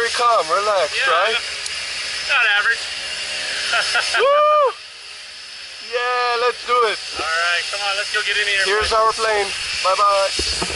very calm, relaxed, right? Not average. Woo! Yeah, let's do it. Alright, come on, let's go get in the airplane. Here's our plane. Bye-bye.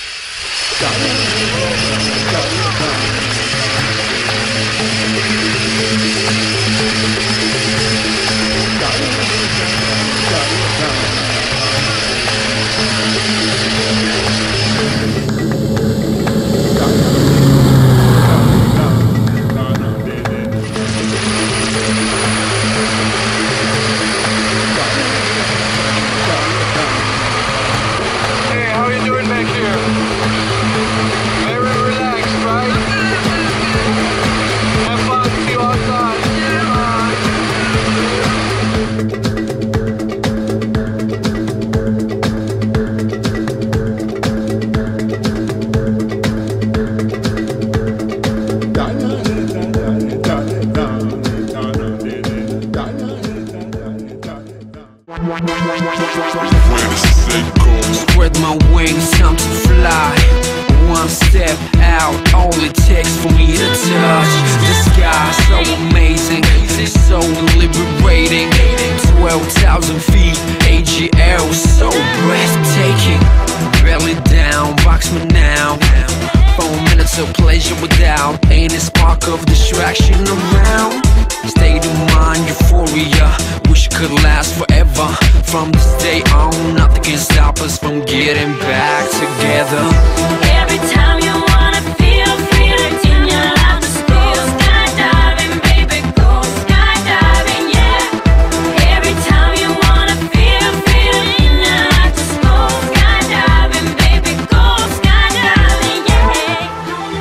Spread my wings, time to fly. One step out, all it takes for me to touch the sky. So amazing, so liberating. 12,000 feet, adheres, so breathtaking. Belly down, box me now. 4 minutes of pleasure without any spark of distraction around. State of mind, euphoria, wish it could last forever. From this day on, nothing can stop us from getting back together. Every time you wanna feel free to turn your life to school. Skydiving, baby, go skydiving, yeah. Every time you wanna feel free to turn your life to school. Skydiving, baby, go skydiving, yeah.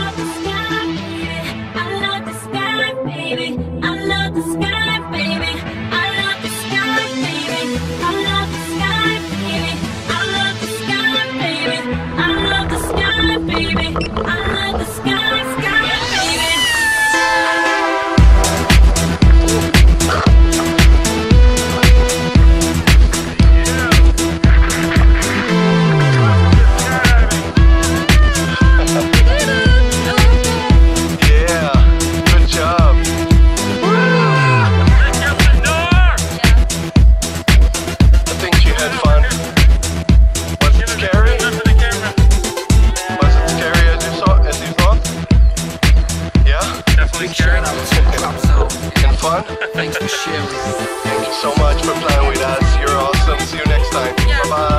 I love the sky, baby. I love the sky, baby. I love the sky, baby. I love the sky, baby. I love the sky, baby. I love the sky, baby. I love the sky, sky, baby. Yeah, good job. I think you had fun. Was it scary? Was it scary as you thought? Yeah? Definitely scary. And fun? Thanks for sharing. Thank you so much for playing with us. You're awesome. See you next time. Bye-bye.